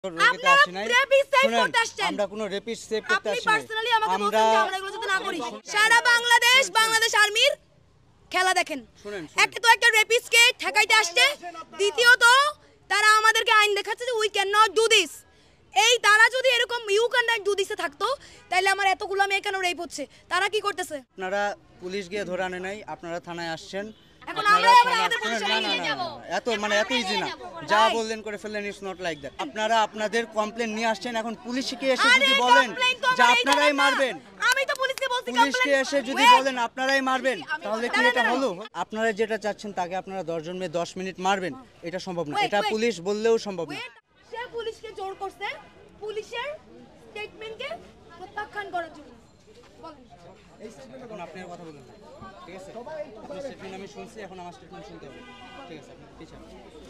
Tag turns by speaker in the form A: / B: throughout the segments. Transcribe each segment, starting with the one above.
A: রোগীতে আসি নাই। আমরা কোনো রেপিস্ট সেভ করতে আসি নাই। আমরা
B: এগুলো যাতে না করি। সারা বাংলাদেশ আর্মির খেলা দেখেন। একটা তো একটা রেপিস্টকে ঠেকাইতে আসছে, দ্বিতীয়ত তারা আমাদেরকে আইন দেখাচ্ছে যে we can not do this. এই তারা যদি এরকম ইউ ক্যান নট ডু দিসে থাকতো তাহলে আমার এতগুলো মেয়ে কেন রেপ হচ্ছে? তারা কি করতেছে?
A: আপনারা পুলিশ গিয়ে ধরে আনে নাই, আপনারা থানায় আসছেন।
B: এখন আমরা
A: এত ইজি না, যা বললেন করে ফেললেন, ইটস নট লাইক দ্যাট। আপনারা আপনাদের কমপ্লেন নিয়ে আসছেন, এখন পুলিশকে এসে যদি বলেন যে আপনারাই মারবেন,
B: আমি তো পুলিশকে বলছি
A: পুলিশকে এসে যদি বলেন আপনারাই মারবেন, তাহলে কি এটা হলো? আপনারা যেটা চাচ্ছেন তাকে আপনারা 10 জন মেয়ে 10 মিনিট মারবেন, এটা সম্ভব না। এটা পুলিশ বললেও সম্ভব না।
B: সে পুলিশকে জোর করছে পুলিশের স্টেটমেন্টকে প্রত্যাখ্যান করার জন্য। বলেন
A: এই স্টেটমেন্ট এখন আপনি আর কথা বলেন না, ঠিক আছে? আপনার স্টেটমেন্ট আমি শুনছি, এখন আমার স্টেটমেন্ট শুনতে হবে, ঠিক আছে? আপনি পিছান,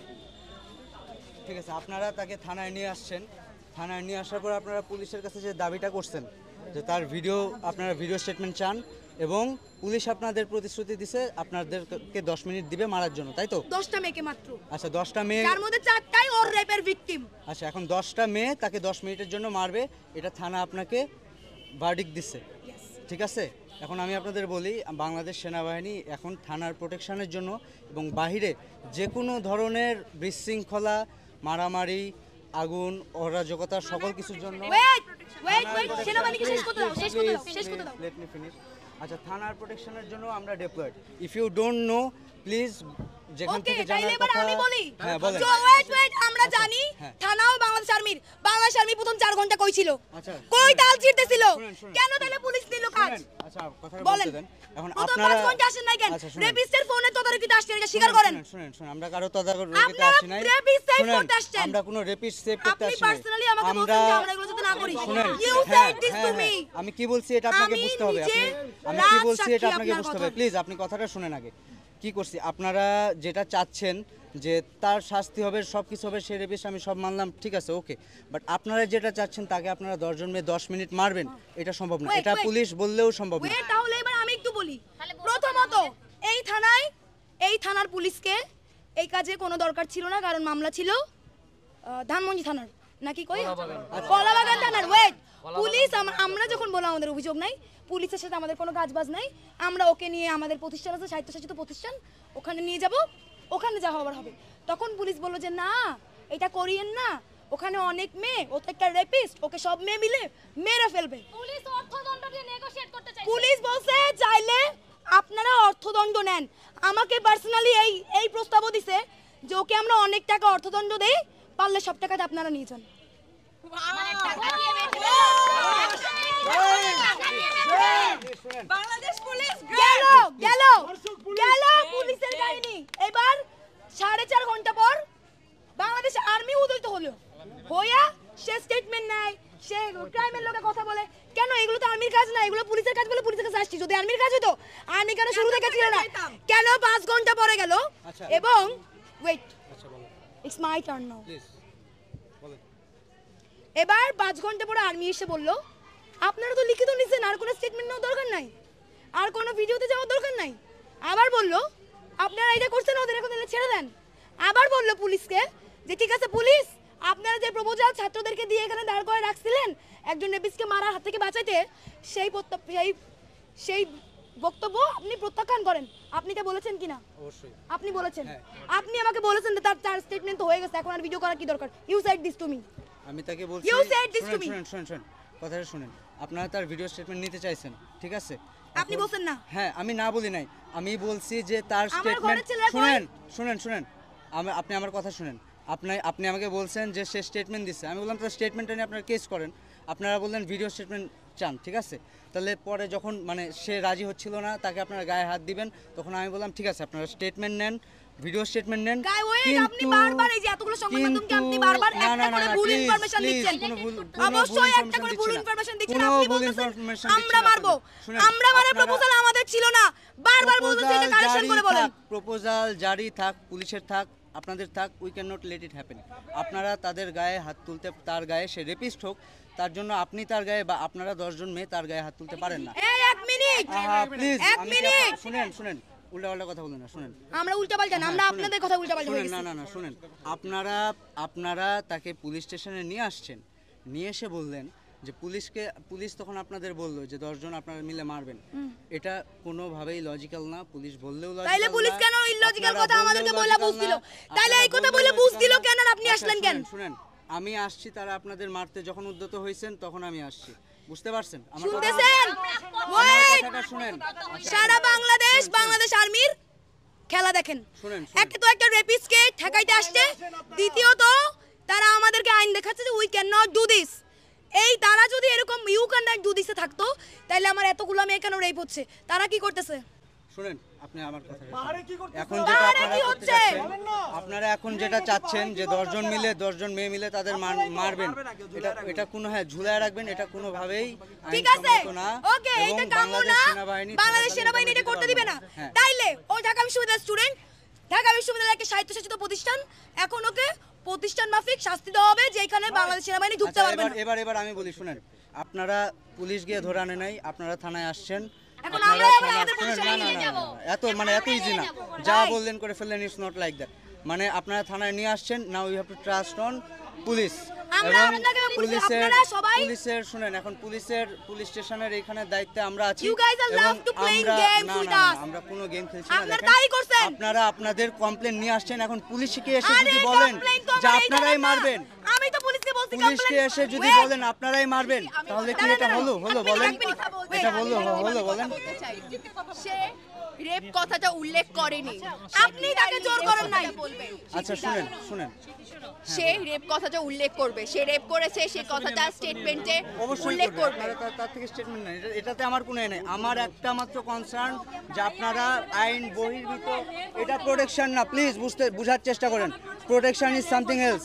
A: ঠিক আছে? আপনারা তাকে থানায় নিয়ে আসছেন। থানায় নিয়ে আসার পর আপনারা পুলিশের কাছে যে দাবিটা করছেন যে তার আপনারা ভিডিও স্টেটমেন্ট চান, এবং পুলিশ আপনাদের প্রতিশ্রুতি দিছে আপনাদেরকে 10 মিনিট দিবে মারার জন্য, তাই তো?
B: 10টা মেয়েকে মাত্র।
A: আচ্ছা, 10টা মেয়ে,
B: তার মধ্যে 4টাই ওর রেপের ভিকটিম।
A: আচ্ছা, এখন 10টা মেয়ে তাকে 10 মিনিটের জন্য মারবে, এটা থানা আপনাকে ভার্ডিক্ট দিচ্ছে, ঠিক আছে? এখন আমি আপনাদের বলি, বাংলাদেশ সেনাবাহিনী এখন থানার প্রোটেকশনের জন্য এবং বাহিরে যে কোনো ধরনের বিশৃঙ্খলা, মারামারি, আগুন, অরাজকতা, সকল কিছুর জন্য
B: সেনাবাহিনীকে শেষ করতে দাও, শেষ করতে দাও।
A: Let me finish. আচ্ছা, থানার প্রোটেকশনের জন্য আমরা deployed. If you don't know, please যেখান থেকে জানার কথা।
B: আমি বলি,
A: হ্যাঁ বলেন।
B: ওয়েট, আমরা জানি থানাও বাংলাদেশ আর্মি প্রথম 4 ঘন্টা কই ছিল?
A: আচ্ছা,
B: কই তাল ছিড়তেছিল? কেন তাহলে পুলিশ নিল কাজ?
A: আচ্ছা, কথা বলতে দেন। এখন আপনারা
B: 5 ঘন্টা আসেন নাই কেন? রেপিস্টের ফোনে তদারকিতে আসছেন, এটা স্বীকার করেন।
A: শুনেন, আমরা কারো তদারকিতে আসি নাই। আমরা কোনো রেপিস্ট সেভ করতে আসি নাই।
B: আপনি পার্সোনালি আমাকে বলছেন যে আমরা এগুলো যাতে না করি। You said this to me.
A: আমি কি বলছি এটা আপনাকে বুঝতে হবে। আমি কি বলছি এটা আপনাকে বুঝতে হবে। প্লিজ আপনি কথাটা শুনেন আগে। কি করছি, আপনারা যেটা চাচ্ছেন যে তার শাস্তি হবে, সব কিছু হবে, সে রেপিস্ট, আমি সব মানলাম, ঠিক আছে, ওকে। বাট আপনারা যেটা চাচ্ছেন তাকে আপনারা 10 জন মেয়ে 10 মিনিট মারবেন, এটা সম্ভব না। এটা পুলিশ বললেও সম্ভব না।
B: তাহলে এবার আমি একটু বলি। প্রথমত এই থানার পুলিশকে এই কাজে কোনো দরকার ছিল না, কারণ মামলা ছিল ধানমন্ডি থানার, নাকি কই কলাবাগান থানার। ওয়েট, পুলিশ আমরা যখন বললাম আমাদের অভিযোগ নাই, পুলিশের সাথে আমাদের কোনো কাজবাজ নাই, আমরা ওকে নিয়ে আমাদের প্রতিষ্ঠান আছে, স্বায়ত্তশাসিত প্রতিষ্ঠান, ওখানে নিয়ে যাব, ওখানে যা হবার হবে। তখন পুলিশ বলল যে না, এটা করিয়েন না, ওখানে অনেক মেয়ে, ও তো একটা রেপিস্ট, ওকে সব মেয়ে মিলে মেরে ফেলবে।
C: পুলিশ অর্থদণ্ড দিয়ে নেগোশিয়েট করতে চাইছে।
B: পুলিশ বলছে চাইলে আপনারা অর্থদণ্ড নেন। আমাকে পার্সোনালি এই প্রস্তাবও দিছে যে ওকে আমরা অনেক টাকা অর্থদণ্ড দেই, পারলে সব টাকাটা আপনারা নিয়ে যান। বাংলাদেশ পুলিশ গেল পুলিশের কাহিনী। এবার 4.5 ঘন্টা পর বাংলাদেশ আর্মি উদয়িত হলো, হইয়া সে স্টেটমেন্ট নেয়, সে ক্রাইমের লোকে কথা বলে। কেন? এগুলো তো আর্মির কাজ না, এগুলো পুলিশের কাজ বলে পুলিশের কাছে আসছি। যদি আর্মির কাজ হতো, আর্মি কেন শুরু থেকে ছিল না? কেন 5 ঘন্টা পরে গেল? এবং wait, it's my turn now. এবার 5 ঘন্টা পরে আর্মি এসে বলল আপনারা তো লিখিত নিছেন, আর কোনো স্টেটমেন্ট নেওয়ার দরকার নাই, আর কোনো ভিডিওতে যাওয়ার দরকার নাই। আবার বলল আপনারা এটা করছেন, ওদের এখন ছেড়ে দেন। আবার বলল পুলিশকে যে ঠিক আছে পুলিশ, আপনারা যে প্রপোজাল ছাত্রদেরকে দিয়ে এখানে দাঁড় করে রাখছিলেন একজন রেপিস্টকে মারার হাত থেকে বাঁচাইতে, সেই বক্তব্য আপনি প্রত্যাখ্যান করেন। আপনি এটা বলেছেন কিনা?
A: অবশ্যই
B: আপনি বলেছেন। আপনি আমাকে বলেছেন যে তার স্টেটমেন্ট তো হয়ে গেছে, এখন আর ভিডিও করার কি দরকার? You said this to me.
A: আমি তাকে বলছি, শুনেন, কথাটা শুনেন। আপনারা তার ভিডিও স্টেটমেন্ট নিতে চাইছেন, ঠিক আছে?
B: আপনি বলছেন না।
A: হ্যাঁ, আমি না বলি নাই, আমি বলছি যে তার স্টেটমেন্ট শুনেন। আপনি আমার কথা শুনেন। আপনি আমাকে বলছেন যে সে স্টেটমেন্ট দিচ্ছে, আমি বললাম তার স্টেটমেন্টটা নিয়ে আপনারা কেস করেন। আপনারা বললেন ভিডিও স্টেটমেন্ট চান, ঠিক আছে? তাহলে পরে যখন সে রাজি হচ্ছিল না, তাকে আপনারা গায়ে হাত দিবেন, তখন আমি বললাম ঠিক আছে আপনারা স্টেটমেন্ট নেন, ভিডিও স্টেটমেন্ট নেন।
B: আপনি বারবার এই যে এতগুলো সংবাদ মাধ্যমকে আপনি বারবার একটা করে ভুল ইনফরমেশন দিচ্ছেন। অবশ্যই একটা করে ভুল ইনফরমেশন দিচ্ছেন। আপনি বলছেন আমরা মারবো, আমরা মারার প্রপোজাল আমাদের ছিল না, বারবার বলছেন এটা কারেকশন করে বলেন।
A: প্রপোজাল জারি থাক, পুলিশের থাক, আপনাদের থাক, we can not let it happen. আপনারা তাদের গায়ে হাত তুলতে, তার গায়ে সে রেপিস্ট হোক, তার জন্য আপনি তার গায়ে বা আপনারা 10 জন মেয়ে তার গায়ে হাত তুলতে পারেন না।
B: এই 1 মিনিট
A: প্লিজ,
B: 1 মিনিট
A: শুনেন, উল্টাপাল্টা কথা বলেন না, শুনেন।
B: আমরা উল্টাপাল্টা না, আমরা
A: হ্যাঁ,
B: আপনাদের
A: শুনেন,
B: কথা উল্টাপাল্টা
A: শুনেন,
B: বলে
A: না
B: গেছি।
A: না না শুনেন, আপনারা তাকে পুলিশ স্টেশনে নিয়ে আসছেন, নিয়ে এসে বললেন যে পুলিশ তখন আপনাদের বললো যে 10 জন আপনারা মিলে মারবেন। এটা কোনোভাবেই লজিক্যাল না, পুলিশ বললেও লজিক্যাল না।
B: তাইলে পুলিশ কেন ইলজিক্যাল কথা
A: আপনারা
B: আমাদেরকে
A: বললেও
B: বলে
A: logical
B: বুঝছিল?
A: না,
B: তাইলে এই
A: আপনারা
B: কথা বলে
A: বললেও
B: বুঝছিল
A: logical
B: কেন
A: না।
B: আর আপনি
A: আচ্ছা,
B: আসলেন কেন?
A: শুনেন, আমি আসছি, তারা আপনাদের মারতে যখন উদ্যত হয়েছেন তখন আমি আসছি, বুঝতে পারছেন আমার কথা?
B: শুনতেছেন?
A: আমার
B: ওয়েট,
A: কথাটা শুনেন।
B: সারা বাংলাদেশ আর্মির খেলা দেখেন।
A: শুনেন,
B: একটা তো একটা রেপিস্টকে ঠেকাইতে আসছে, দ্বিতীয়ত তারা আমাদেরকে আইন দেখাচ্ছে যে we can not do this. এই তারা যদি এরকম ইউ ক্যান নট ডু দিসে থাকতো, তাহলে আমার এতগুলো মেয়ে কেন রেপ হচ্ছে? তারা কি করতেছে?
A: শুনেন, আপনি আমার কথা এখন
B: পাহাড়ে
A: যেটা
B: কি
A: আপনারা করতে
B: হচ্ছে?
A: চাচ্ছেন, আপনারা এখন যেটা চাচ্ছেন যে 10 জন মিলে 10 জন মেয়ে মিলে তাদের মারবেন, এটা কোনো ঝুলায় রাখবেন, এটা কোনোভাবেই
B: ঠিক আছে,
A: আইনসম্মত না।
B: ওকে,
A: এবং
B: এটা কাম্য না, বাংলাদেশ সেনাবাহিনী এটা করতে দিবে না।
A: হ্যাঁ।
B: তাইলে ও ঢাকা বিশ্ববিদ্যালয়ের স্টুডেন্ট, ঢাকা বিশ্ববিদ্যালয় একটা স্বায়ত্তশাসিত প্রতিষ্ঠান, এখন ওকে প্রতিষ্ঠান মাফিক শাস্তি দেওয়া হবে, যেখানে বাংলাদেশ সেনাবাহিনী ঢুকতে
A: আচ্ছা,
B: পারবে না।
A: এবার আমি বলি, শুনেন, আপনারা পুলিশ গিয়ে ধরে আনে নাই, আপনারা থানায় আসছেন।
B: এখন
A: আপনারা
B: আমরাই আবার
A: থানায়-
B: আমাদের
A: শুনেন,
B: প্রতিষ্ঠানে
A: না, না,
B: নিয়ে
A: না,
B: যাবো।
A: না, এত ইজি না, যা বললেন করে ফেললেন, ইটস নট লাইক দ্যাট। মানে আপনারা থানায় নিয়ে আসছেন, now you have to trust on police.
B: আমরা
A: এবং
B: আপনাকে বলছি,
A: পুলিশের
B: আপনারা সবাই-
A: শুনেন, এখন পুলিশ স্টেশনের এইখানে দায়িত্বে আমরা আছি।
B: You guys are
A: এবং
B: love to playing
A: আমরা-
B: games
A: না,
B: with
A: না, না,
B: us.
A: আমরা কোনো গেম খেলছি না।
B: আপনারা
A: দেখেন,
B: তাই করছেন।
A: আপনারা আপনাদের কমপ্লেন নিয়ে আসছেন, এখন পুলিশকে এসে
B: আরে
A: যদি বলেন
B: complaint তো
A: যে
B: আমার এই
A: আপনারাই
B: ধরনের না।
A: মারবেন,
B: আমি তো পুলিশকে বলছি
A: পুলিশকে
B: complaint-
A: এসে যদি
B: Wait,
A: বলেন আপনারাই মারবেন, তাহলে কি
B: দাঁড়ান,
A: এটা হলো
B: দাঁড়ান,
A: বলেন?
B: এক মিনিট,
A: এটা
B: wait,
A: হলো বলেন?
D: সে রেপ কথাটা উল্লেখ করেনি।
B: আপনি তাকে জোর করেন নাই।
A: আচ্ছা, শুনেন,
D: সে রেপ কথাটা উল্লেখ করবে, সে রেপ করেছে, সে কথাটা স্টেটমেন্টে
A: অবশ্যই
D: উল্লেখ
A: করবে।
D: করবে।
A: তার থেকে স্টেটমেন্ট নাই, এটাতে আমার কোনো নেই। আমার একটা মাত্র কনসার্ন যে আপনারা আইন বহির্ভূত, এটা প্রোটেকশন না, প্লিজ বুঝার চেষ্টা করেন। Protection is something else.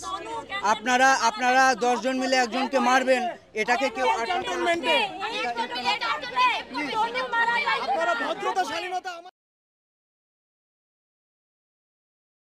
A: আপনারা 10 জন মিলে একজনকে মারবেন, এটাকে কেউ